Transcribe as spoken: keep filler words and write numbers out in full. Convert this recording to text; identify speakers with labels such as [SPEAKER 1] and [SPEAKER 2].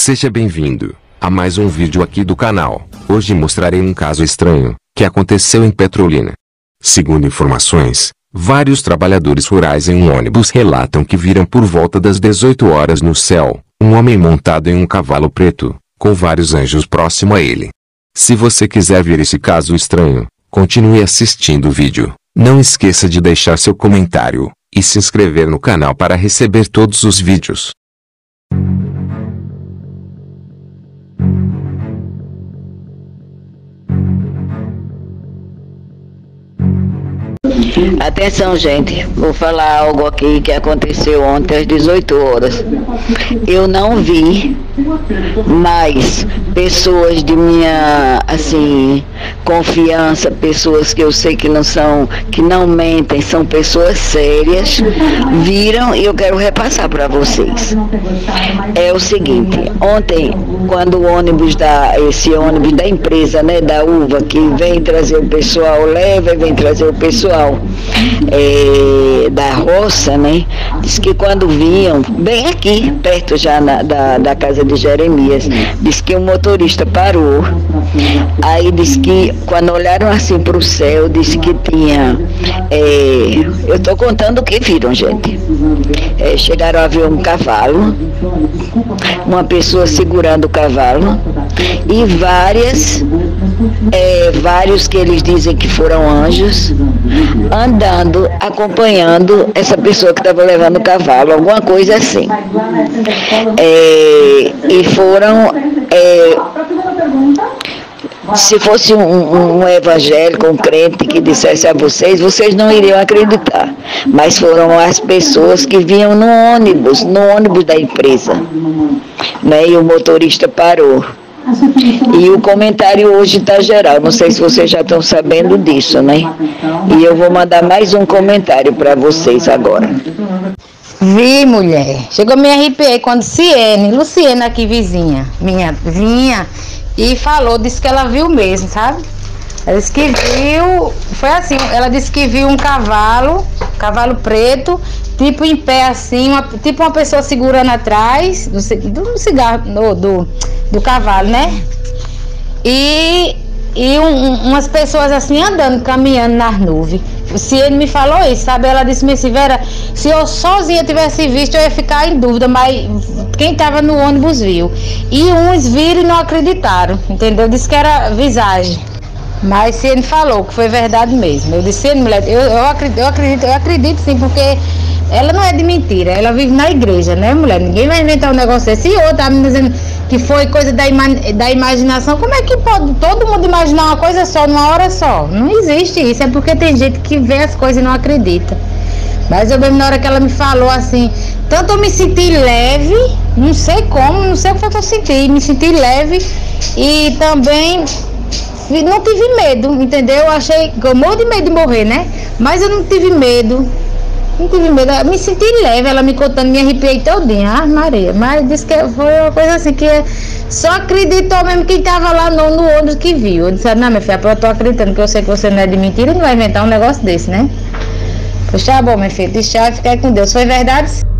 [SPEAKER 1] Seja bem-vindo a mais um vídeo aqui do canal. Hoje mostrarei um caso estranho que aconteceu em Petrolina. Segundo informações, vários trabalhadores rurais em um ônibus relatam que viram por volta das dezoito horas no céu um homem montado em um cavalo preto, com vários anjos próximo a ele. Se você quiser ver esse caso estranho, continue assistindo o vídeo. Não esqueça de deixar seu comentário e se inscrever no canal para receber todos os vídeos.
[SPEAKER 2] Atenção, gente, vou falar algo aqui que aconteceu ontem às dezoito horas. Eu não vi, mas pessoas de minha, assim, confiança, pessoas que eu sei que não são, que não mentem, são pessoas sérias, viram e eu quero repassar para vocês. É o seguinte, ontem, quando o ônibus da, esse ônibus da empresa, né, da uva, que vem trazer o pessoal, leva e vem trazer o pessoal, É, da roça, né? Diz que quando vinham, bem aqui, perto já na, da, da casa de Jeremias, diz que o motorista parou. Aí diz que quando olharam assim para o céu, disse que tinha, é, eu estou contando o que viram, gente. É, chegaram a ver um cavalo, uma pessoa segurando o cavalo e várias, é, vários que eles dizem que foram anjos, andando, acompanhando essa pessoa que estava levando o cavalo, alguma coisa assim. É, e foram, é, se fosse um, um evangélico, um crente que dissesse a vocês, vocês não iriam acreditar. Mas foram as pessoas que vinham no ônibus, no ônibus da empresa, né? E o motorista parou. E o comentário hoje está geral, não sei se vocês já estão sabendo disso, né? E eu vou mandar mais um comentário para vocês agora.
[SPEAKER 3] Vi, mulher. Chegou me arrepiei quando Ciene, Luciena aqui vizinha, minha vinha e falou, disse que ela viu mesmo, sabe? Ela disse que viu, foi assim, ela disse que viu um cavalo, cavalo preto, tipo em pé assim, uma, tipo uma pessoa segurando atrás do, do cigarro, do, do, do cavalo, né? E, e um, umas pessoas assim andando, caminhando nas nuvens. Se ele me falou isso, sabe? Ela disse assim, Vera, se eu sozinha tivesse visto, eu ia ficar em dúvida, mas quem estava no ônibus viu. E uns viram e não acreditaram, entendeu? Disse que era visagem. Mas se ele falou que foi verdade mesmo. Eu disse, mulher, eu, eu, acredito, eu acredito, eu acredito sim, porque ela não é de mentira, ela vive na igreja, né, mulher? Ninguém vai inventar um negócio desse. E outra, me dizendo que foi coisa da, ima, da imaginação. Como é que pode todo mundo imaginar uma coisa só, numa hora só? Não existe isso, é porque tem gente que vê as coisas e não acredita. Mas eu mesmo, na hora que ela me falou assim, tanto eu me senti leve, não sei como, não sei o que eu senti, me senti leve e também não tive medo, entendeu? Eu achei, eu morro de medo de morrer, né? Mas eu não tive medo, não tive medo, eu me senti leve, ela me contando, me arrepiei todinha, ah, Maria, mas disse que foi uma coisa assim, que só acreditou mesmo quem estava lá no, no ônibus que viu. Eu disse, não, minha filha, eu tô acreditando que eu sei que você não é de mentira e não vai inventar um negócio desse, né? Pois tá bom, minha filha, deixa eu ficar com Deus, foi verdade?